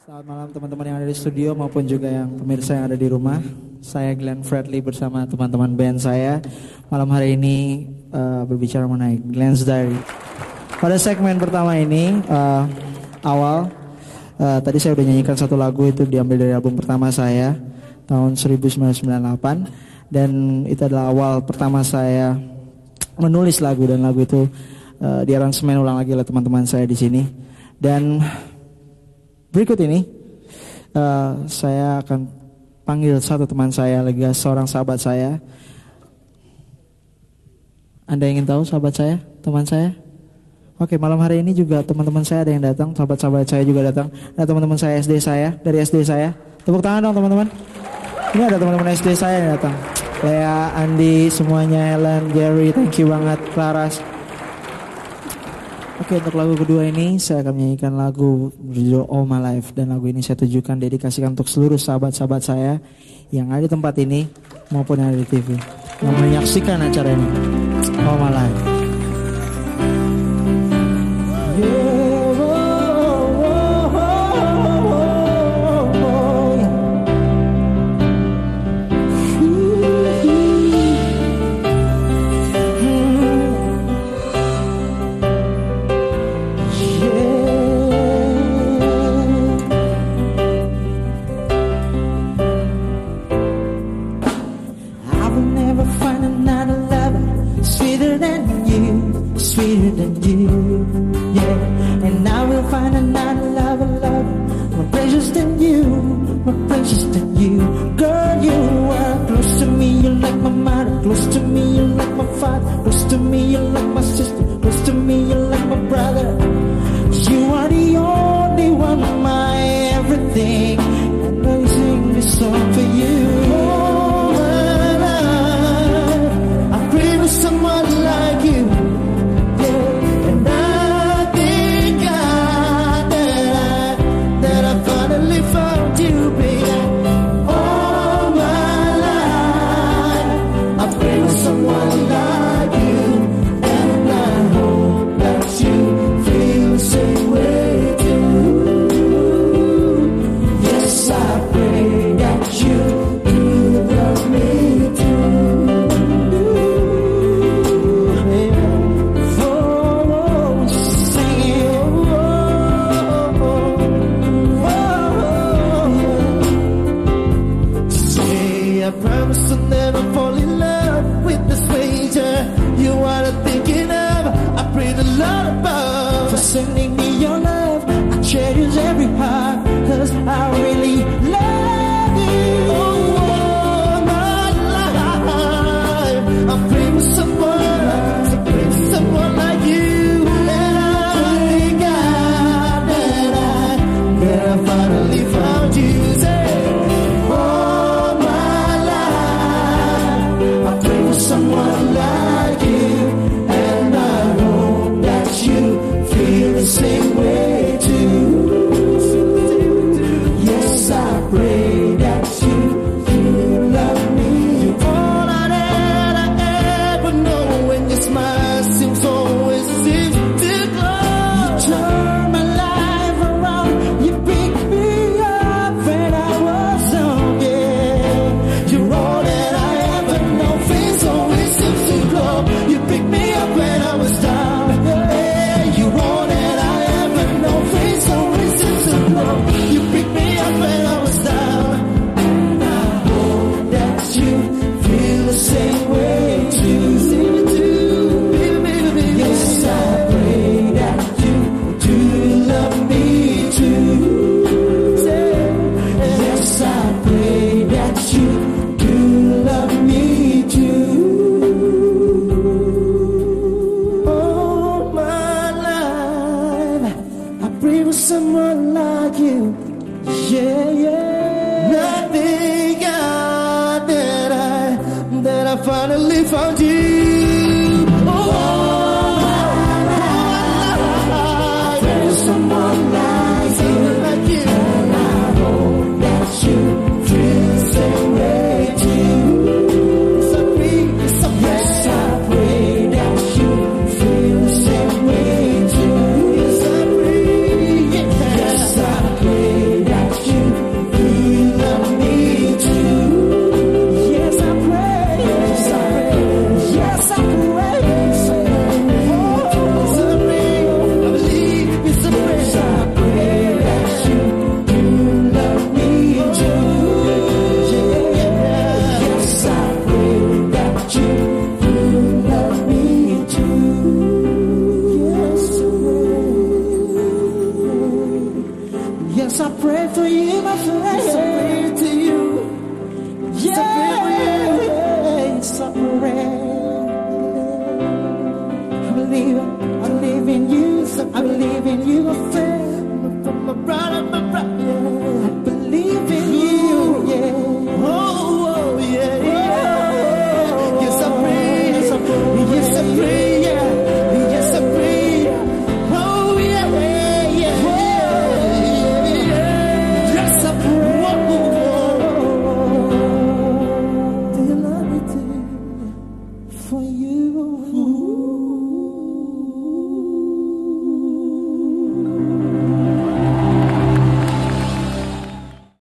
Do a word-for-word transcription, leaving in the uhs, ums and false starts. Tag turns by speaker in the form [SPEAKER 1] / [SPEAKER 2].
[SPEAKER 1] Selamat malam teman-teman yang ada di studio maupun juga yang pemirsa yang ada di rumah. Saya Glenn Fredly bersama teman-teman band saya. Malam hari ini uh, berbicara mengenai Glenn's Diary. Pada segmen pertama ini uh, awal uh, tadi saya udah nyanyikan satu lagu, itu diambil dari album pertama saya tahun seribu sembilan ratus sembilan puluh delapan, dan itu adalah awal pertama saya menulis lagu, dan lagu itu uh, diaransemen ulang lagi oleh teman-teman saya di sini. Dan berikut ini uh, saya akan panggil satu teman saya, lagi seorang sahabat saya. Anda ingin tahu sahabat saya, teman saya? Oke, malam hari ini juga teman-teman saya ada yang datang, sahabat-sahabat saya juga datang. Ada teman-teman saya S D saya, dari S D saya. Tepuk tangan dong teman-teman. Ini ada teman-teman S D saya yang datang. Lea, Andi, semuanya, Helen, Gary, thank you banget, Claras. Oke, untuk lagu kedua ini saya akan menyanyikan lagu berjudul All My Life, dan lagu ini saya tujukan dedikasikan untuk seluruh sahabat-sahabat saya yang ada di tempat ini maupun yang ada di T V yang menyaksikan acara ini. All My Life. Yeah. Sweeter than you, yeah. And I will find another lover, lover more precious than you, more precious than you. Girl, you are close to me, you're like my mother. Close to me, you're like my father. Close to me, you're like my sister. Close to me, you're like my brother. You are the only one of my everything, and I sing this song for you. Oh, my life, I pray for someone like you. Yes, I pray for you, my friend.
[SPEAKER 2] Yes, I pray to you.
[SPEAKER 1] Yes, I pray for you. Yes, I pray. I believe, I believe in you. I believe in you, my friend.
[SPEAKER 2] My, my brother, my brother.
[SPEAKER 1] I believe in you. Yeah.
[SPEAKER 2] Oh, oh, yeah, yeah. Yes, I pray.
[SPEAKER 1] Yes, I pray.
[SPEAKER 2] Yes, I pray. Yeah. Yes, I pray. Oh, yeah, yeah, yeah, yeah. Yes, I pray.
[SPEAKER 1] Do you love me too? For you.